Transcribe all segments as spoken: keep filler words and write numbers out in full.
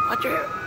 Watch your hair.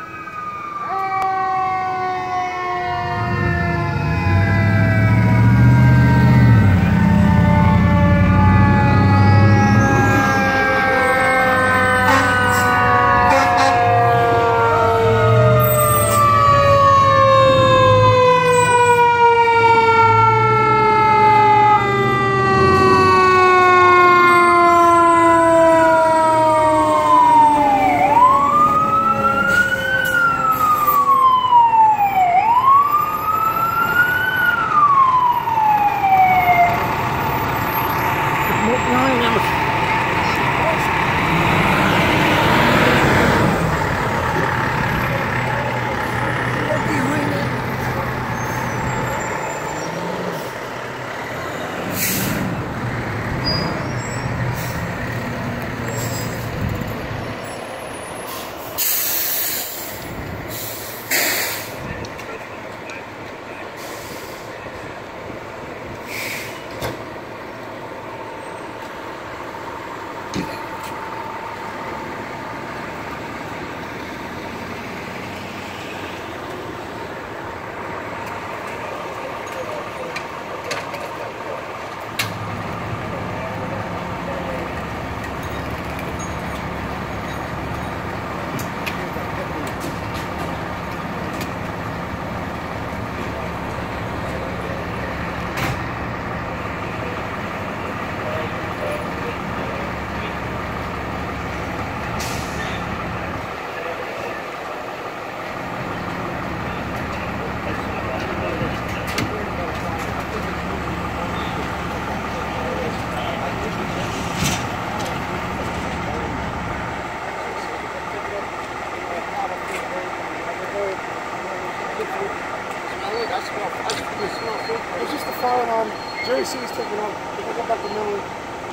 It's just the fire alarm. J C's taking on. If I go back to Millie.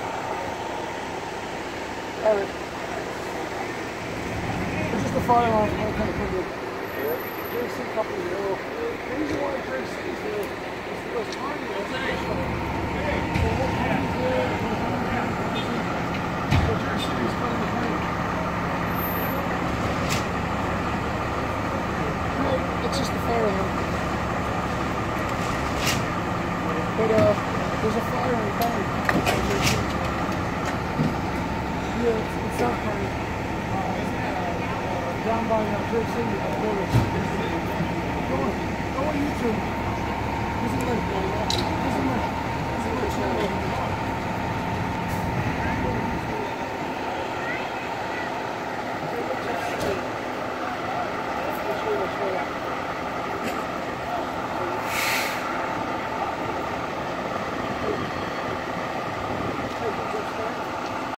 Eric. It's just the fire alarm. I kind of put it. J C couple of euro. The reason why J C is here is because I'm here. So what happens here? So J C is coming to me. No, it's just the fire alarm. But uh, there's a fire in the bank. Yeah, it's, it's not funny. Uh, uh, down by uh, Jerk City, uh, village. Go on, go on YouTube. Isn't that, isn't that, isn't that channel?